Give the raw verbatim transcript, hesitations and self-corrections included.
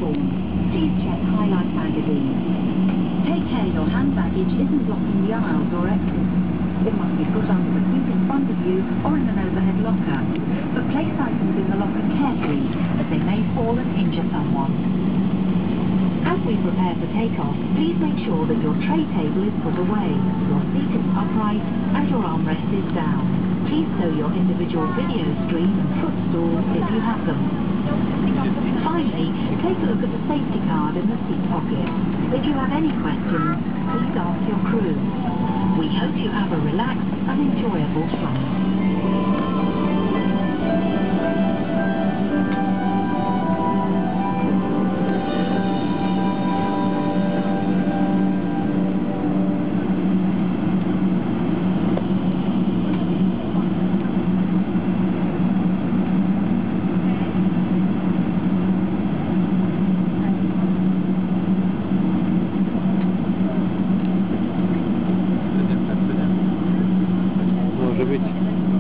uniform. Please check Highlight magazine. Take care your hand baggage isn't blocking the aisles or exits. It must be put under the seat in front of you or in an overhead locker. But place items in the locker carefully, as they may fall and injure someone. As we prepare for takeoff, please make sure that your tray table is put away, your seat is upright, and your armrest is down. Please stow your individual video stream and footstool if you have them. Finally, take a look at the safety card in the seat pocket. If you have any questions, please ask your crew. We hope you have a relaxed and enjoyable flight. Может быть.